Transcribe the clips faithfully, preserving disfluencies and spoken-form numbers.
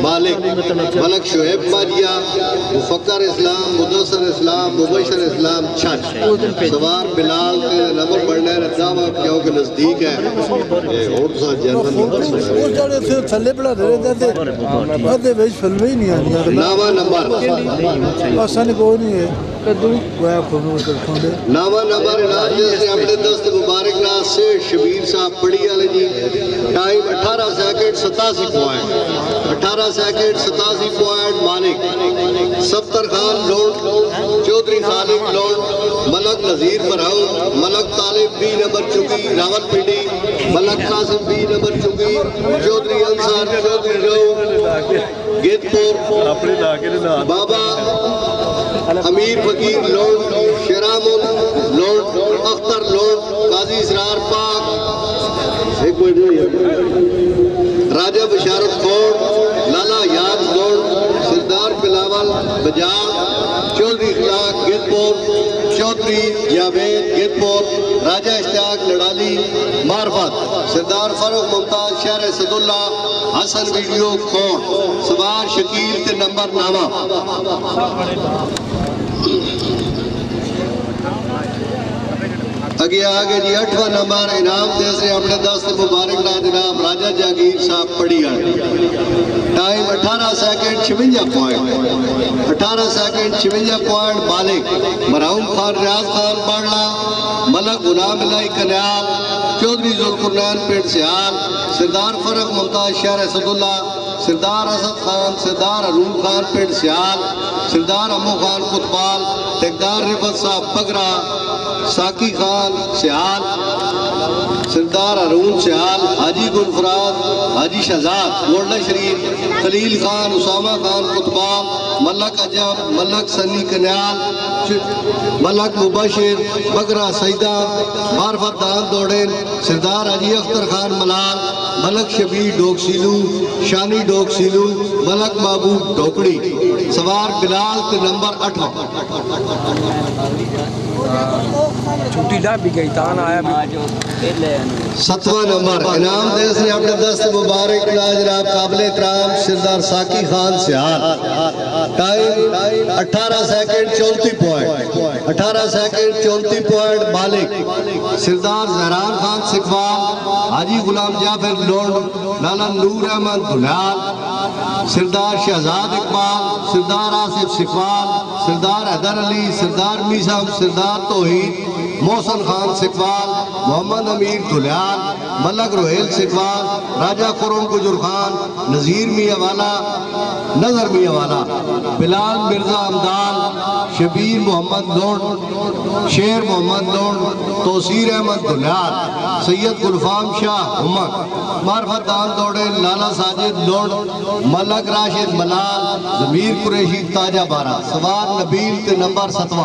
مالک ملک شعیب ماجیا مفکر اسلام مدثر اسلام مبشر اسلام چھٹ سوار بلال کے نمبر پڑھنے رضام آپ کیوں کے نزدیک ہے یہ اور سا جنرل وہ جڑے تھے تھلے پڑھا رہے تھے آدھے بیچ فلمیں ہی نہیں آنی نامہ نمبر آسانی کوئی نہیں ہے نامہ نمبر انعام جیسے اپنے دست مبارک ناز سے شبیر صاحب پڑھی آلے جی ٹائم اٹھارہ سیکنڈ ستاسی پوائنٹ اٹھارہ سیکنڈ ستاسی پوائنٹ مالک ستر خان لوڈ چودری خالق لوڈ ملک نظیر برہم ملک طالب بی نمبر چکی راول پنڈی ملک قاسم بی نمبر چکی چودری انصار چودری رو گیت پور بابا امیر فقیر لوڈ شیرامن لوڈ اختر لوڈ قاضی اسرار پاک ایک کوئی نہیں راجہ بشارت کھوڑ لالا یاد لوڈ سردار بلاول بجاڑ چودری اخلاق گیت پور چودری جاوید گیت پور راجہ اشتیاق لڑالی معرفت سردار فاروق ممتاز شہر صداللہ حسن ویڈیو کھوڑ سوار شکیل کے نمبر نامہ اگے آگے جی اٹھواں نمبر انعام دیسے اپنے دست مبارک نا جناب راجہ جاگیر صاحب پڑھی آئے ٹائم اٹھارہ سیکنڈ چھونجا پوائنٹ اٹھارہ سیکنڈ چھونجا پوائنٹ مالک مرحوم خان ریاض خان پڑھنا ملک غلام الہی کنیال چودری ذوالقرنین پیٹ سیال سردار فرق ممتاز شہر صداللہ سردار اسد خان سردار ارون خان پیٹ سیال سردار امو خان قطبال ٹھیکدار رفت صاحب بگرا ساکی خان سیال سردار ارون سیال حاجی گلفراد حاجی شہزاد گولڈا شریف خلیل خان اسامہ خان قطبال ملک عجم ملک سنی کنیال ملک مبشر بگرا سیدہ معرفت دان دوڑین سردار حاجی اختر خان ملال ملک شبیر ڈوک سیلو شانی ڈوک سیلو ملک محبوب ڈوکڑی سوار بلال کے نمبر اٹھو چھوٹی لا بھی گئی تان آیا ستواں نمبر انعام دیس نے اپنے دست مبارک جناب قابل اکرام سردار ساکی خان سیال ٹائم اٹھارہ سیکنڈ چونتی پوائنٹ اٹھارہ سیکنڈ چونتی پوائنٹ مالک سردار زہران خان سکھوال حاجی غلام جعفر لوڈ لالا نور احمد دھلیال سردار شہزاد اقبال سردار آصف سکھوال سردار حیدر علی سردار میسم سردار توحید محسن خان سکھوال محمد امیر دھلیال ملک روحیل سکھوال راجہ خرم گجر خان نظیر میاں والا نظر میاں والا بلال مرزا امدال شبیر محمد لوڈ شیر محمد لوڈ توسیر احمد دھلیال سید گلفام شاہ ہمک معرفت دان دوڑے لالا ساجد لوڈ ملک راشد ملال ضمیر قریشی تاجہ بارہ سوار نبیل کے نمبر ستواں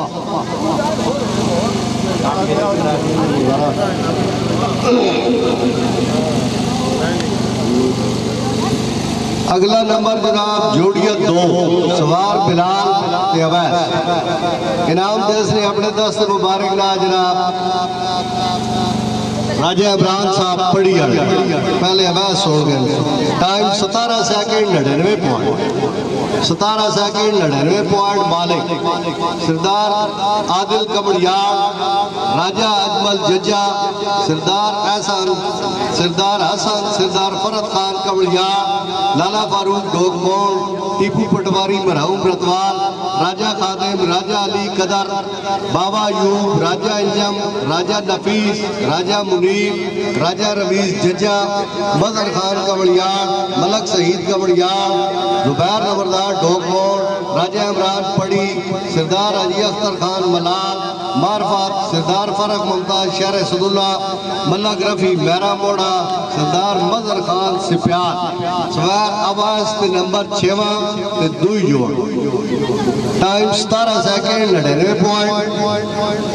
اگلا نمبر جناب جوڑیت دو سوار بلال تیویس انعام دیس نے اپنے دست مبارک لا جناب راجہ عبران صاحب پڑھی آئے پہلے عبیس ہو گئے ٹائم ستارہ سیکنڈ نڑینوے پوائنٹ ستارہ سیکنڈ نڑینوے پوائنٹ مالک سردار عادل کمڑیار راجہ اجمل ججا سردار احسان سردار حسن سردار فرد خان کمڑیار لالا فاروق ڈوگ مون ٹیپو پٹواری مرحوم رتوال راجہ خادم راجہ علی قدر بابا یوب راجہ انجم راجہ نفیس راجہ منیر راجہ رویز ججا مظہر خان کمڑیار ملک سعید کمڑیار زبیر نوردار ڈوگ مون راجہ عمران پڑی سردار حاجی اختر خان ملال معرفت سردار فرق ممتاز شہر صداللہ ملک رفی میرا موڑا سردار مظہر خان سپیان سوار عباس کے نمبر چھواں کے دوئی جوڑ ٹائم ستارہ سیکنڈ نڑینوے پوائنٹ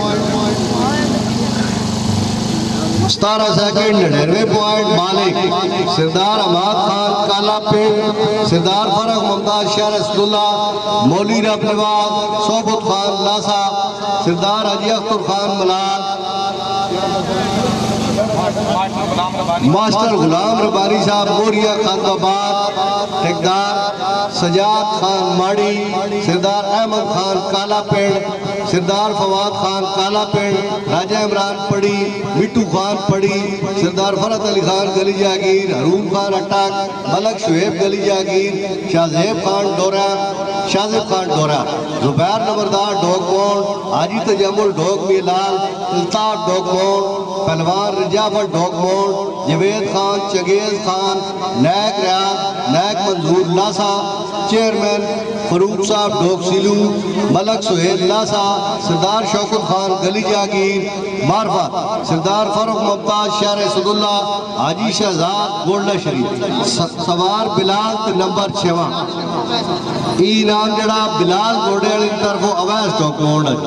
ستارہ سیکنڈ نڑینوے پوائنٹ مالک سردار احمد خان کالا پیٹ سردار فرق ممتاز شہر صداللہ مولی رب نواز صحبت خان لاسا سردار حاجی اختر خان ملال ماسٹر غلام ربانی صاحب موریا خانداباد ٹھیکدار سجاد خان ماڑی سردار احمد خان کالا پنڈ سردار فواد خان کالا پنڈ راجہ عمران پڑی مٹو خان پڑی سردار فرحت علی خان گلی جاگیر حروم خان اٹاک ملک شعیب گلی جاگیر شاہ زیب خان ڈورا شاہ زیب خان ڈورا زبیر نمبردار ڈوگ مونڈ حاجی تجمل ڈوگ میلال الطاف ڈوگ مونڈ پہلوان رجافت ڈوگ مونڈ جوید خان چنگیز خان نیک ریاض نیک منظور لاسا چیئرمین فروق صاحب ڈوگ سیلو ملک سہیل لاسا سردار شوکت خان گلی جاگیر معرفت سردار فاروق ممتاز شہر اسد اللہ حاجی شہزاد گولڈا شریف سوار بلال تے نمبر چھواں ای نام جڑا بلال گوڑے علی طرف اویس ڈوگ مونڈ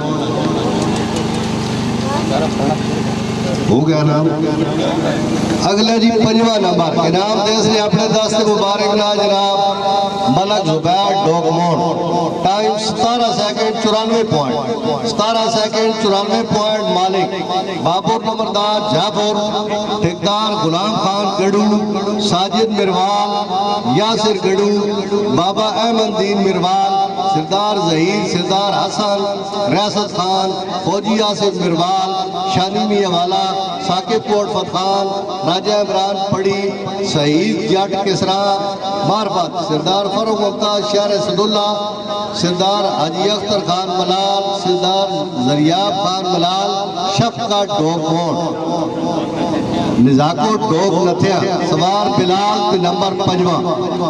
ہو گیا نام اگلے جی پنجواں نمبر انعام دیس نے اپنے دست مبارک نا جناب ملک زبیر ڈوگ مونڈ ٹائم ستارہ سیکنڈ چورانوے پوائنٹ ستارہ سیکنڈ چورانوے پوائنٹ مالک بابور نمبردار جعفر ٹھیکدار غلام خان گڑو ساجد مروال یاسر گڑو بابا احمد دین مروال سردار ظہیر سردار حسن ریاست خان فوجی آصف مروال شانی میوالا ثاقب کوٹ فتخان راجہ عمران پڑی سعید جٹ کسرا معرفت سردار فاروق ممتاز شہر اسد اللہ سردار حاجی اختر خان ملال سردار زریاب خان ملال شفقت ڈوگ مونڈ نزاکو ڈوگ نتھیا سوار بلال کے نمبر پنجواں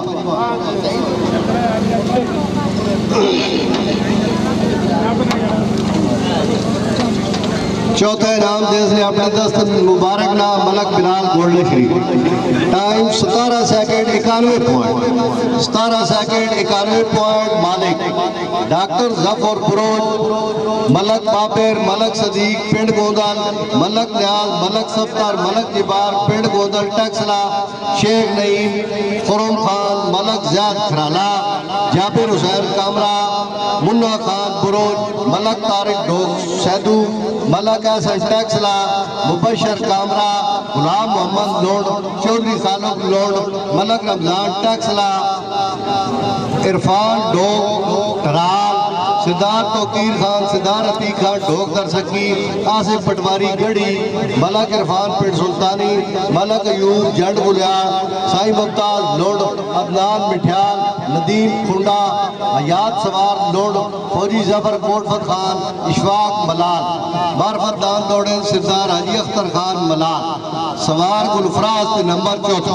چوتھا انعام دیس نے اپنے دست مبارک نام ملک بلال گولڈ شریف ٹائم ستارہ سیکنڈ اکانوے پوائنٹ ستارہ سیکنڈ اکانوے پوائنٹ مالک ڈاکٹر ظفر بروج ملک پاپیر ملک صدیق پنڈ گوندل ملک نیاز ملک سفتر ملک جبار پنڈ گوندل ٹیکسلا شیخ نعیم خرم خان ملک زیاد کھرالا جابر حسین کامرہ منہ خان بروج ملک طارق ڈوگ سیدو ملک ایسن ٹیکسلا مبشر کامرہ غلام محمد لوڑ چودری خالق لوڑ ملک رمضان ٹیکسلا عرفان ڈوگ ٹرال سردار توقیر خان سردار عتیق خان ڈوگ در سکی آصف پٹواری گڑی ملک عرفان پنڈ سلطانی ملک ایوب جنڈ گلیار سائی ممتاز لوڑ عدنان مٹھیال ندیم کھنڈا حیات سوار لوڑ فوجی ظفر کوٹ فتح خان اشفاق ملال معرفت دان دوڑے سردار حاجی اختر خان ملال سوار گلفراز نمبر چوتھا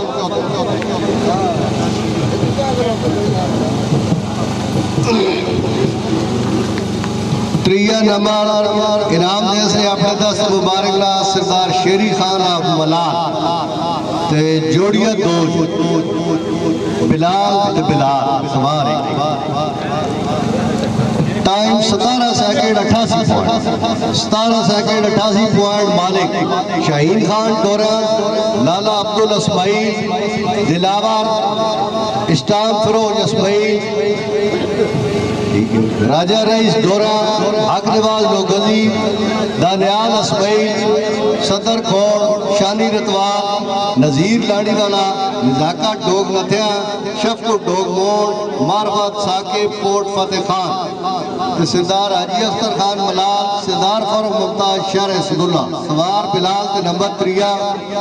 تریہ نمبر انعام دیس نے اپنے دست مبارک لا سردار شیری خان آف ملال تے جوڑیہ دو بلال تے بلال سواری ٹائم ستارہ سیکنڈ اٹھاسی پوائنٹ ستارہ سیکنڈ اٹھاسی پوائنٹ مالک شاہین خان ڈوران لالا عبدال اسماعیل دلاور اسٹام فروج اسماعیل راجہ رئیس ڈورا حق نواز لوگزی دانیال اسماعیل صدر کھوڑ شانی رتوار نظیر لاڑی والا نزاکہ ڈوگ نتھیا شفق ڈوگ مونڈ معرفت ثاقب کوٹ فتح خان سردار حاجی اختر خان ملال سردار فاروق ممتاز شہر اسد اللہ سوار بلال کے نمبر تریہ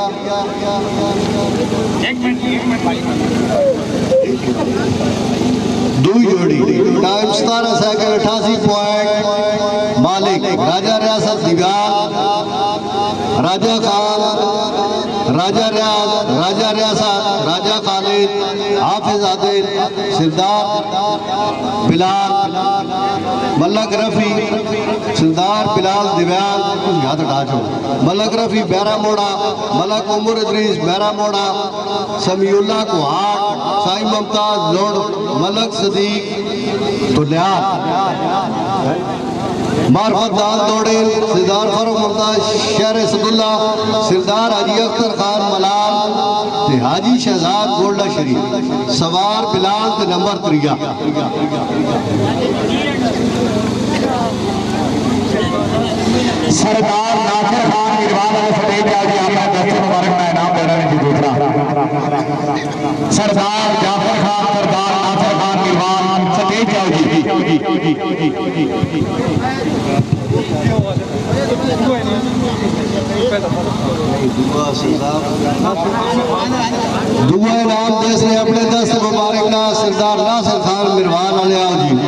دو جوڑی ٹائم ستارہ سیکنڈ اٹھاسی پوائنٹ مالک راجہ ریاست دیویال راجہ خان راجہ ریاض راجہ ریاست راجہ خالد حافظ عادل سردار بلال ملک رفی سردار بلال دیویال یاد اٹھا چھو ملک رفی بیرہ موڑا ملک عمر ادریس بیرہ موڑا سمیع اللہ کو ہاٹ سائی ممتاز لوڑ ملک صدیق دلیات معرفت دان دوڑے سردار فاروق ممتاز شہر اسد اللہ سردار حاجی اختر خان ملال حاجی شہزاد گولڈا شریف سوار بلال تے نمبر تریہ سردار ناصر خان میروال والے فٹیج جا جی آپ نے دست مبارک میں انعام دینا ہے جی دوسرا سردار جعفر خان سردار ناصر خان میروال فٹیج جاؤ جی دعا انعام دیس نے اپنے دست مبارک نا سردار ناصر خان میروال والے آؤ جی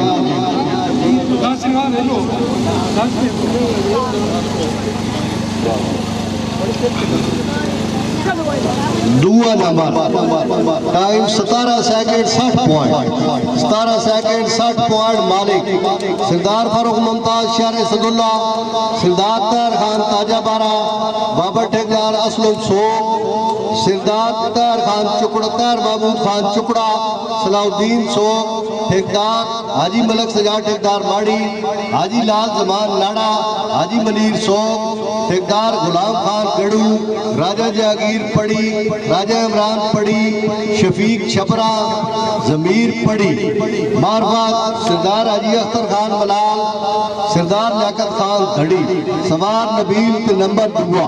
دعا نمبر ٹائم ستارہ سیکنڈ ساٹھ پوائنٹ ستارہ سیکنڈ ساٹھ پوائنٹ مالک سردار فاروق ممتاز شہر صداللہ سردار طاہر خان تاجہ بارہ بابا ٹھیکدار اسلم سو سردار طاہر خان چکڑا طاہر محمود خان چکڑا صلاح الدین سو ٹھیکدار حاجی ملک سجاد ٹھیکدار ماڑی حاجی لال زمان لاڑا حاجی منیر سو ٹھیکدار غلام خان گڑو راجہ جہانگیر پڑی راجہ عمران پڑی شفیق چھپرا ضمیر پڑی مارفات سردار حاجی اختر خان ملال سردار لیاقت خان دھڑی سوار نبیل کے نمبر دعا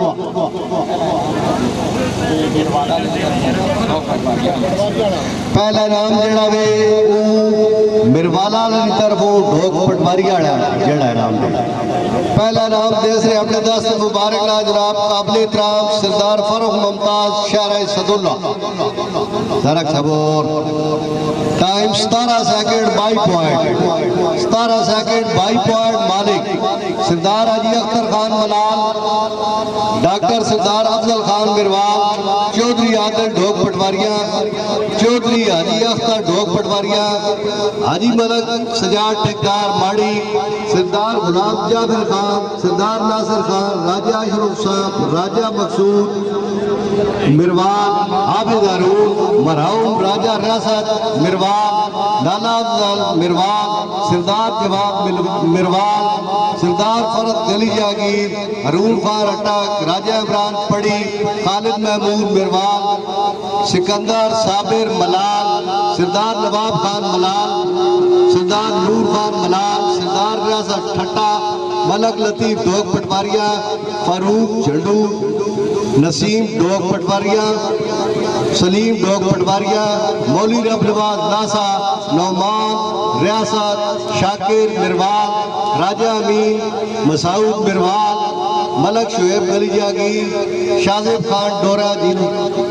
پہلا نام جڑا وے مروالا علی طرفوں ڈھوک پٹواری آڑا جڑا نام دے پہلا نام دے سے اپنے دست مبارک لا جناب قابل احترام سردار فاروق ممتاز شہر صداللہ درک صبور ٹائم ستارہ سیکنڈ بائی پوائنٹ ستارہ سیکنڈ بائی پوائنٹ مالک سردار حاجی اختر خان ملال ڈاکٹر سردار افضل خان میروال چودھری عادل ڈھوک پٹواریاں چودھری حاجی اختر ڈھوک پٹواریاں حاجی ملک سجاد ٹھیکدار ماڑی سردار غلام جابر خان سردار ناصر خان راجہ اشرف صاحب راجہ مقصود میروال عابد ہارون مرحوم راجہ ریاست میروال لالا افضل میروال سردار جواب میروال سردار فرد گلی جاگیر ہارون خان اٹک راجہ عمران پڑی خالد محمود میروال سکندر صابر ملال سردار نواب خان ملال سردار نور خان ملال سردار ریاست ٹھٹا ملک لطیف ڈھوک پٹواریاں فاروق جھنڈو نسیم ڈھوک پٹواریاں سلیم ڈھوک پٹواریاں مولی رب نواز ناسا نعمان ریاست شاکر میروال راجہ امین مسعود میروال ملک شعیب گلی جاگیر شازب خان ڈورا دینو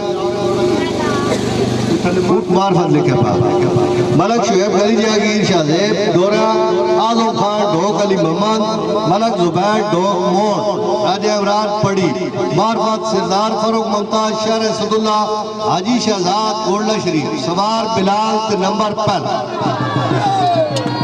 معرفت لکھے پا ملک شعیب گلی جاگیر شازب ڈورا آزم خان ڈھوک علی محمد ملک زبیر ڈھوک مون راجہ عمران پڑی معرفت سردار فاروق ممتاز شہر صداللہ حاجی شہزاد گولڈا شریف سوار بلال تے نمبر پل